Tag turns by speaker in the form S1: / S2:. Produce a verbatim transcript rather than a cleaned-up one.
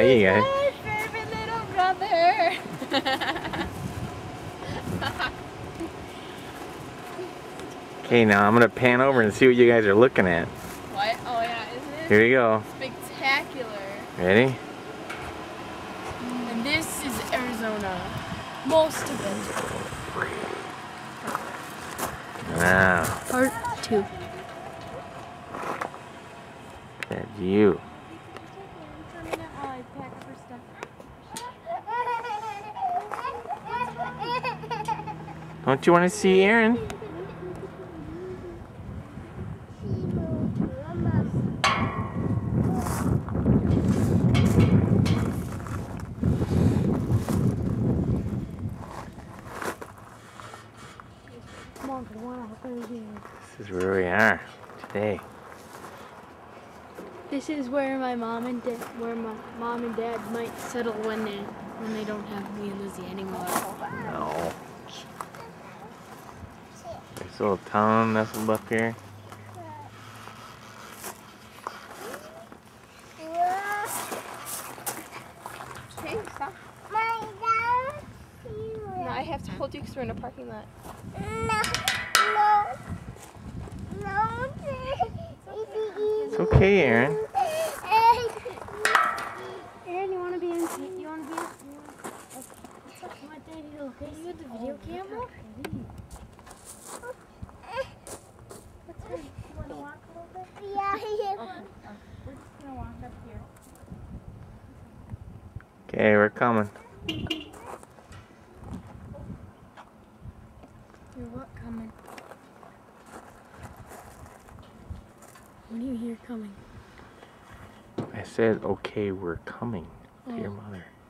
S1: Hey, you guys.
S2: My favorite little brother.
S1: Okay, now I'm gonna pan over and see what you guys are looking at.
S2: What? Oh yeah, isn't it?
S1: Here you go.
S2: Spectacular.
S1: Ready?
S2: And this is Arizona. Most of it.
S1: Wow.
S2: Part two.
S1: That view. Don't you want to see Aaron? This is where we are today.
S2: This is where my mom and dad, where my mom and dad might settle when they when they don't have me and Lizzie anymore.
S1: No. There's a little town nestled up here.
S2: Hey, stop. No, I have to hold you because we're in a parking lot.
S3: No, no, no.
S1: It's okay, Aaron.
S3: Aaron, you want to be in? You want to be in? You want Daddy to look at you with the video camera? What's her? You want to walk a little bit? Yeah, yeah. Okay. We're just gonna walk up here.
S1: Okay, we're coming.
S2: You're what coming? When do you hear coming?
S1: I said, okay, we're coming to
S2: Oh.
S1: your mother.